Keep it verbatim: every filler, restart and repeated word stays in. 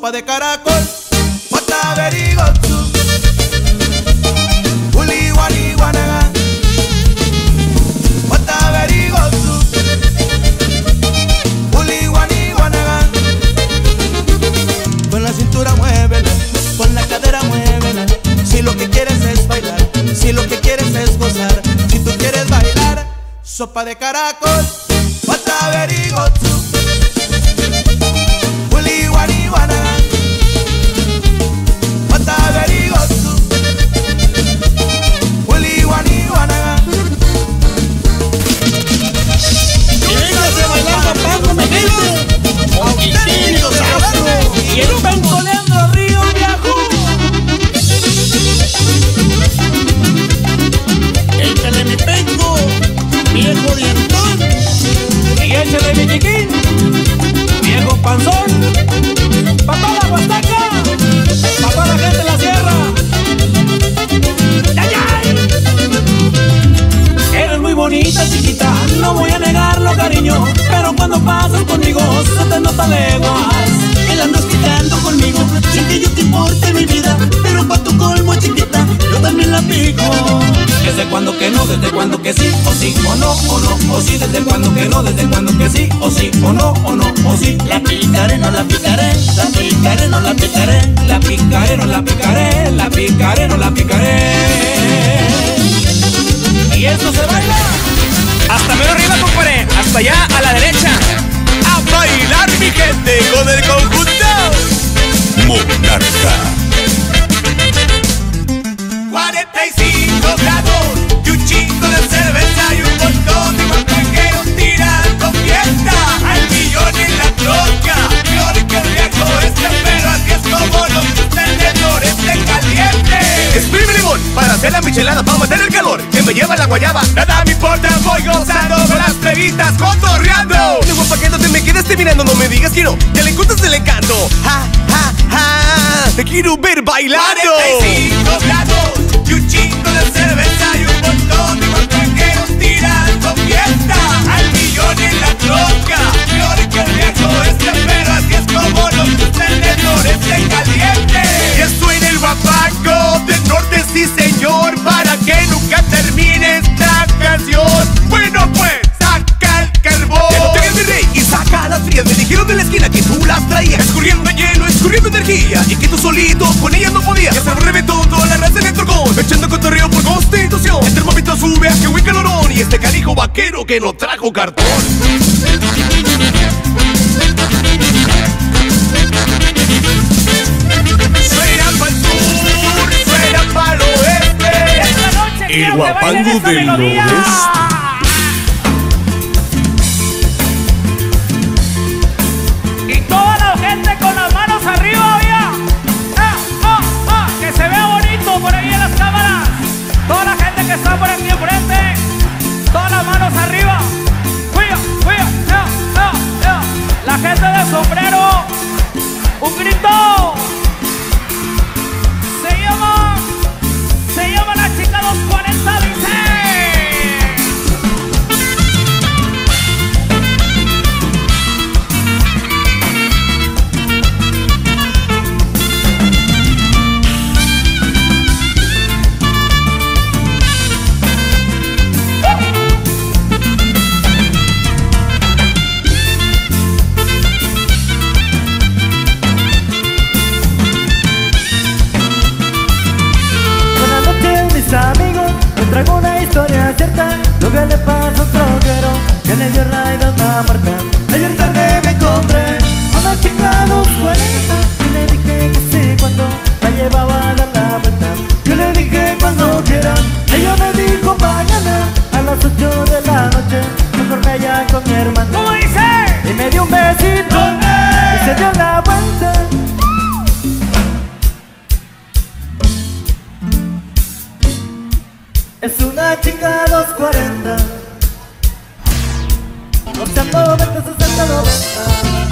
sopa de caracol, guataberigotsu, uli wali guanaga, guataberigotsu, uli wali guanaga. Con la cintura muévela, con la cadera muévela. Si lo que quieres es bailar, si lo que quieres es gozar, si tú quieres bailar, sopa de caracol, guataberigotsu, uli wali guanaga, guataberigotsu, uli wali guanaga. Y véngase a bailar papá, me dice auténticos afro y el penco Leandro Río Viejo. Échale mi penco, viejo dientón, y échale mi chiquín, viejo panzón. Pa' toda la Huasteca, pa' toda la gente de la sierra. ¡Ay, ay! Eres muy bonita, chiquita, no voy a negarlo, cariño, pero cuando pasas conmigo se te nota leguas. Que la andas quitando conmigo, sin que yo te importe mi vida, pero pa' tu colmo, chiquita, yo también la pico. Desde cuando que no, desde cuando que sí, o sí, o no, o no, o sí, desde cuando que no, desde cuando que sí, o sí, o no, o no, o sí. La picaré, no la picaré, la picaré, no la picaré, la picaré, no la picaré, la picaré, no la picaré. Y esto se baila hasta menos arriba, compadre, hasta allá a la derecha. A bailar, mi gente, con el conjunto Monarca. cuarenta y cinco grados y un chingo de cerveza y un montón de extranjeros tirando fiesta al millón en la troca. Peor que el viejo este, pero así es como los tenedores de caliente. Exprime limón para hacer la michelada, para matar el calor que me lleva la guayaba. Nada me importa, voy gozando con las plebitas, cotorreando. De guapa que no te me quedaste mirando, no me digas que no, que le encuentras el encanto. Ja, ja, ja, te quiero ver bailando. cuarenta y cinco grados y un chingo de cerveza y un montón de extranjeros tirando fiesta al millón en la troca. Peor que el viejo este, pero así es como los tenedores de caliente. Ya suena el guapango del norte, sí señor, para que nunca termine esta canción. Bueno pues, saca el carbón. Que no te hagas mi rey y saca las frías. Me dijeron de la esquina que tú las traías, escurriendo hielo, escurriendo energía, y que tú solito con ellas no podías. Ya se reventó toda la raza en el trocón, echando cotorreo por constitución. El termómetro sube a que buen calorón, y este canijo vaquero que no trajo cartón. Suena pa'l sur, suena pa'l oeste, el guapango del noroeste. y toda la gente con las manos arriba, ya. Ah, ah, ah, que se vea bonito por ahí en las cámaras. Toda la gente que está por aquí enfrente, todas las manos arriba. Cuida, cuida, ya, ya, ya. La gente de sombrero, un grito. Se llama, se llama la chica dos cuarenta, dice. Amigos, les traigo una historia cierta, lo que le pasó a otro troquero que le dio raid a una marca. Ayer tarde me encontré a una chica dos cuarenta y le dije que sí cuando la llevaba a dar la vuelta. Yo le dije cuando quieran, ella me dijo mañana a las ocho de la noche, mejor me allá con mi hermano. ¿Cómo dice? Y me dio un besito y se dio la vuelta. Es una chica dos cuarenta, ochenta, noventa, sesenta, noventa.